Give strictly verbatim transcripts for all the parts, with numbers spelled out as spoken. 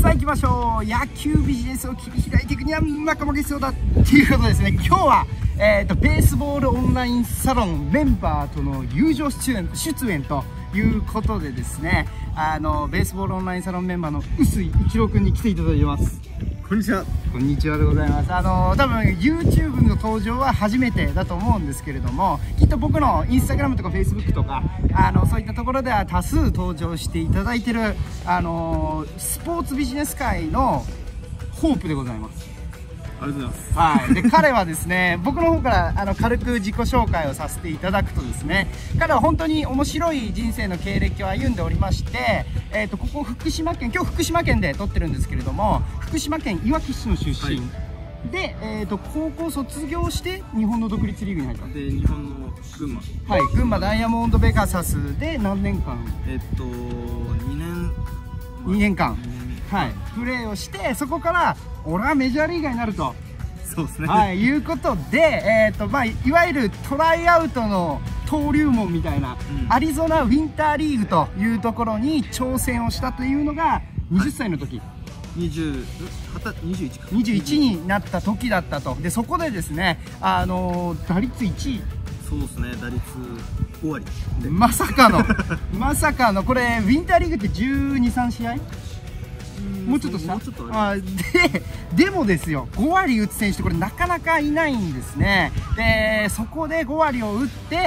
さあ行きましょう。野球ビジネスを切り開いていくには仲間が必要だっていうことですね。今日は、えー、とベースボールオンラインサロンメンバーとの友情出演出演ということでですね、あのベースボールオンラインサロンメンバーの臼井一郎君に来ていただいてます。 こんにちは。 こんにちはでございます。あの多分 YouTube の登場は初めてだと思うんですけれども、きっと僕の Instagram とか Facebook とかあのそういったところでは多数登場していただいているあのスポーツビジネス界のホープでございます。 ありがとうございます。 はい、で彼はですね、僕の方からあの軽く自己紹介をさせていただくとですね、彼は本当に面白い人生の経歴を歩んでおりまして、えー、とここ福島県、今日福島県で撮ってるんですけれども、福島県いわき市の出身、はい、で、えー、と高校卒業して日本の独立リーグに入った。 で日本の群馬、 はい、群馬ダイヤモンドベガサスで何年間、 えっとにねんにねんかん、はい、プレーをして、そこから俺はメジャーリーガーになると。 そうですね、 はい、いうことで、えーとまあ、いわゆるトライアウトの登竜門みたいな、うん、アリゾナウィンターリーグというところに挑戦をしたというのがはたちの時、はい、にじゅういちかにじゅういちになった時だったと。でそこでですね、あのー、打率いちい、 そうですね、打率ごわりでまさかのまさかのこれウィンターリーグってじゅうに、さん試合、もうちょっとしたあででもですよ、ごわり打つ選手ってこれなかなかいないんですね。でそこでごわりを打って、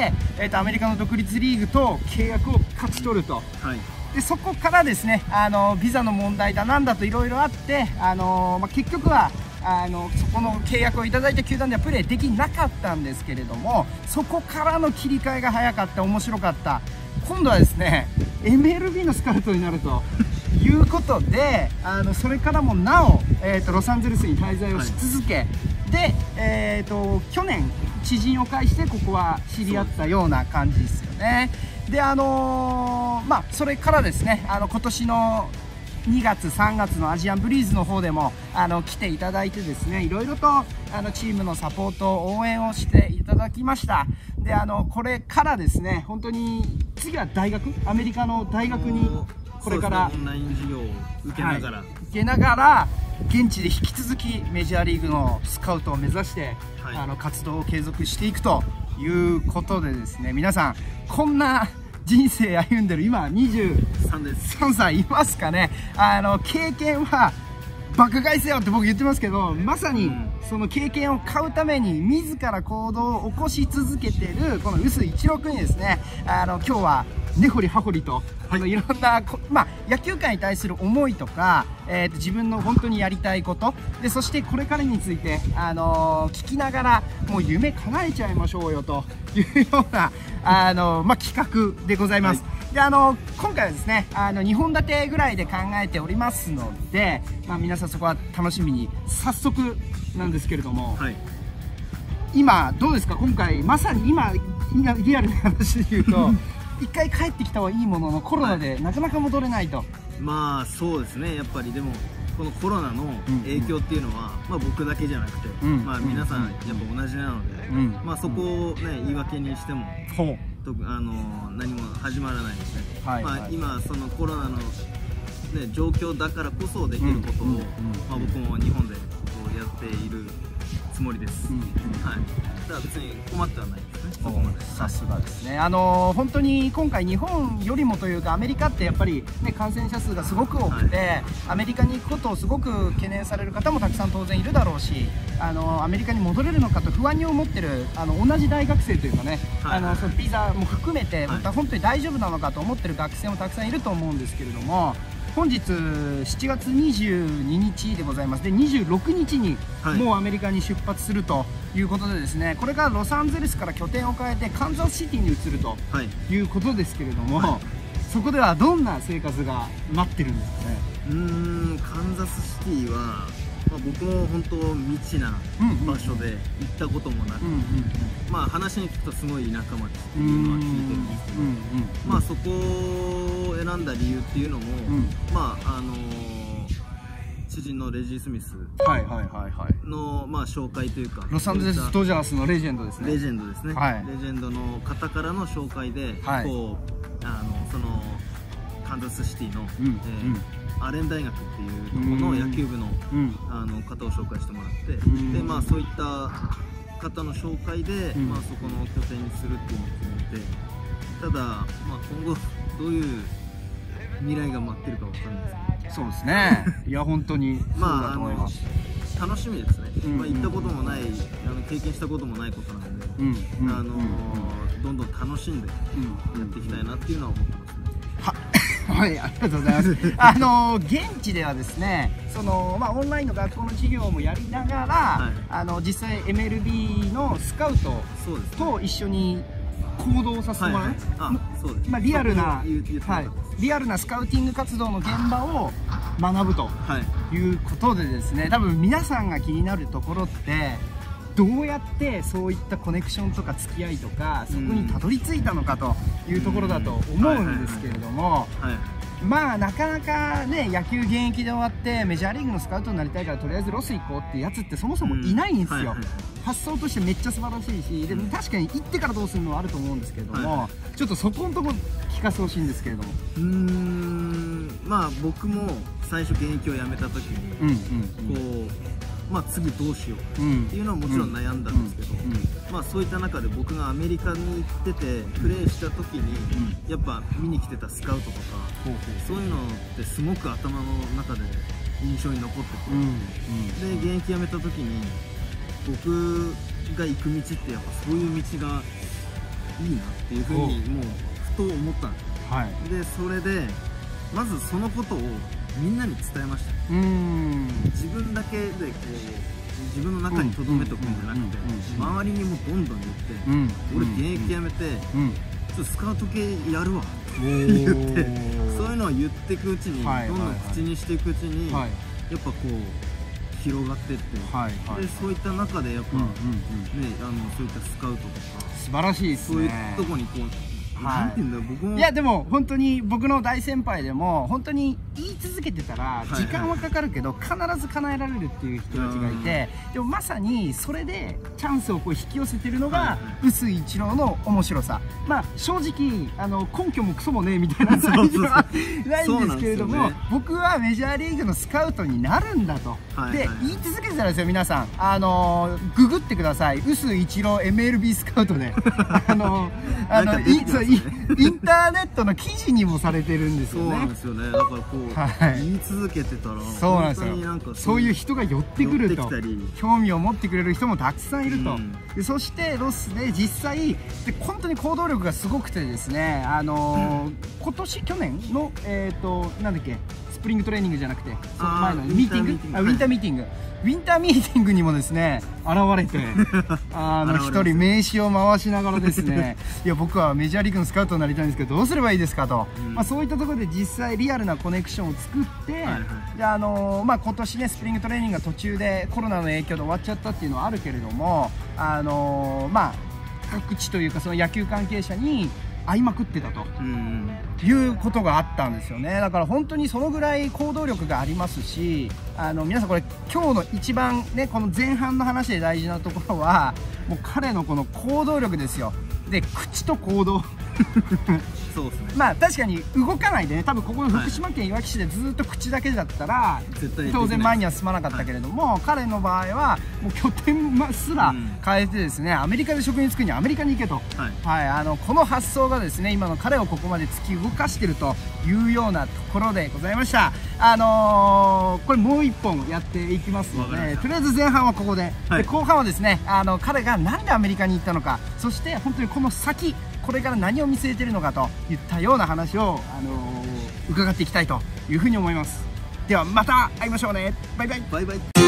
えー、とアメリカの独立リーグと契約を勝ち取ると、はい、でそこからですね、あのビザの問題だなんだといろいろあって、あの、まあ、結局はあのそこの契約をいただいた球団ではプレーできなかったんですけれども、そこからの切り替えが早かった、面白かった。今度はですね エムエルビー のスカウトになるということで、あのそれからもなお、えー、とロサンゼルスに滞在をし続け、はい、で、えー、と去年知人を介してここは知り合ったような感じですよね。であのー、まあそれからですね、あの今年のにがつさんがつのアジアンブリーズの方でもあの来ていただいてですね、いろいろとあのチームのサポート応援をしていただきました。であのこれからですね、本当に次は大学、アメリカの大学にこれから、 オンライン授業を受けながら、はい、 受けながら現地で引き続きメジャーリーグのスカウトを目指して、はい、あの活動を継続していくということでですね、皆さんこんな人生歩んでる今にじゅうさんさいいますかね。あの経験は爆買いせよって僕言ってますけど、まさにその経験を買うために自ら行動を起こし続けているこの臼井一郎君にですね、あの今日は根掘り葉掘りと、はい、いろんな、まあ、野球界に対する思いとか、えー、と自分の本当にやりたいことで、そしてこれからについて、あのー、聞きながらもう夢叶えちゃいましょうよというような、あのーまあ、企画でございます。はい、であの今回はですね、あのにほん立てぐらいで考えておりますので、まあ、皆さんそこは楽しみに。早速なんですけれども、はい、今どうですか、今回まさに今リアルな話で言うと一回帰ってきたはいいもののコロナでなかなか戻れないと。 まあそうですね、やっぱりでもこのコロナの影響っていうのは、うん、まあ僕だけじゃなくて、うん、まあ皆さんやっぱ同じなので、うん、まあそこをね言い訳にしても、うん、あの何も始まらないですね。はい、まあ今そのコロナの、ね、状況だからこそできることを、まあ僕も日本でこうやっているつもりです。うん、はい。だから別に困ってはないですね。そこまで。 さすがですね。あのー、本当に今回日本よりもというかアメリカってやっぱりね感染者数がすごく多くて、はい、アメリカに行くことをすごく懸念される方もたくさん当然いるだろうし、あのー、アメリカに戻れるのかと不安に思ってるあの同じ大学生というかね、はい、あのそのビザも含めて、はい、本当に大丈夫なのかと思ってる学生もたくさんいると思うんですけれども。本日しちがつにじゅうににちでございます。でにじゅうろくにちにもうアメリカに出発するということでですね、これからロサンゼルスから拠点を変えてカンザスシティに移るということですけれども、はい、そこではどんな生活が待ってるんですかね。 うーん、カンザスシティは、まあ、僕も本当未知な場所で行ったこともなく、まあ話に聞くとすごい田舎町っていうのは聞いてるんですけど、まあそこを選んだ理由っていうのも、うん、まああのー、知人のレジー・スミスのまあ紹介というか、 ロサンゼルスドジャースのレジェンドですね。 レジェンドですね。はい、レジェンドの方からの紹介で、はい、こうあのそのカンザスシティの、うんえーアレン大学っていうところの野球部の、うん、あの方を紹介してもらって、うん、でまあそういった方の紹介で、うん、まあそこの拠点にするっていうのを決めて、ただまあ今後どういう未来が待ってるかわかんないですけど。 そうですね。いや本当にまああの楽しみですね。まあ行ったこともない、あの経験したこともないことなので、あのどんどん楽しんでやっていきたいなっていうのは思ってますね。 ははい、ありがとうございます。あの現地ではですね、そのまあオンラインの学校の授業もやりながら、はい、あの実際 エムエルビー のスカウトと一緒に行動させてもらう。まあリアルな、はい、リアルなスカウティング活動の現場を学ぶということでですね、多分皆さんが気になるところってどうやってそういったコネクションとか付き合いとかそこにたどり着いたのかというところだと思うんですけれども、まあなかなかね野球現役で終わってメジャーリーグのスカウトになりたいからとりあえずロス行こうっていうやつってそもそもいないんですよ。発想としてめっちゃ素晴らしいし、でも確かに行ってからどうするのはあると思うんですけれども、ちょっとそこのところ聞かせてほしいんですけれども。 うーんまあ僕も最初現役を辞めた時にこうまあ次どうしようっていうのはもちろん悩んだんですけど、まあそういった中で僕がアメリカに行っててプレーした時にやっぱ見に来てたスカウトとかそういうのってすごく頭の中で印象に残ってて、で現役辞めた時に僕が行く道ってやっぱそういう道がいいなっていうふうにもうふと思ったんですよ。はい、でそれでまずそのことをみんなに伝えました。うーん自分だけでこう自分の中に留めとくんじゃなくて周りにもどんどん言って、俺現役辞めてちょっとスカウト系やるわって言ってそういうのを言っていくうちにどんどん口にしていくうちにやっぱこう広がってって、はいはい、でそういった中でやっぱ、うんうんうん、ね、あのそういったスカウトとか素晴らしいですね。 そういうとこにこうなんていうんだろう、僕もいやでも本当に僕の大先輩でも本当に言い続けてたら時間はかかるけど必ず叶えられるっていう人たちがいて、でもまさにそれでチャンスをこう引き寄せてるのが臼井一郎の面白さ。まあ正直あの根拠もクソもねえみたいな感じはないんですけれども、僕はメジャーリーグのスカウトになるんだとで言い続けてたんですよ。皆さんあのググってください。臼井一郎 エムエルビー スカウトであのあのインターネットの記事にもされてるんですよね。 そうなんですよね。だからこう、はい、言い続けてたらそうなんですよ。そういう人が寄ってくると興味を持ってくれる人もたくさんいると、うん、でそしてロスで実際で本当に行動力がすごくてですね、あのーうん、今年去年のえっ、ー、となんだっけスプリングトレーニングじゃなくてその前のミーティングウィンターミーティングウィンターミーティングにもですね現れてあの一人名刺を回しながらですねいや僕はメジャーリーグのスカウトになりたいんですけどどうすればいいですかと、うん、まあそういったところで実際リアルなコネクションを作って、はいはい、であのー、まあ今年ねスプリングトレーニングが途中でコロナの影響で終わっちゃったっていうのはあるけれども、あのー、まあ各地というかその野球関係者に会いまくってたということがあったんですよね。だから本当にそのぐらい行動力がありますし、あの皆さんこれ今日の一番ねこの前半の話で大事なところはもう彼のこの行動力ですよ。で口と行動そうですね。まあ確かに動かないでね、多分ここの福島県いわき市でずっと口だけだったら当然前には進まなかったけれども、はい、彼の場合はもう拠点すら変えてですね、アメリカで職に就くにはアメリカに行けと、はい、はい、あのこの発想がですね今の彼をここまで突き動かしているというようなところでございました。あのー、これもう一本やっていきますので、とりあえず前半はここで、はい、で後半はですねあの彼がなんでアメリカに行ったのか、そして本当にこの先これから何を見据えているのかといったような話を、あのー、伺っていきたいというふうに思います。ではまた会いましょうね。バイバイ。バイバイ。